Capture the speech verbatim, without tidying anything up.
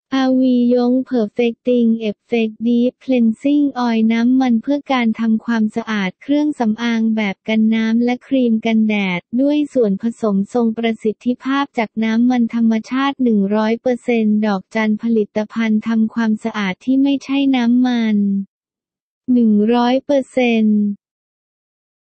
Avion Perfecting Effect Deep Cleansing Oil น้ำมันเพื่อการทำความสะอาดเครื่องสำอางแบบกันน้ำและครีมกันแดดด้วยส่วนผสมทรงประสิทธิภาพจากน้ำมันธรรมชาติ หนึ่งร้อยเปอร์เซ็นต์ ดอกจันผลิตภัณฑ์ทำความสะอาดที่ไม่ใช่น้ำมัน หนึ่งร้อยเปอร์เซ็นต์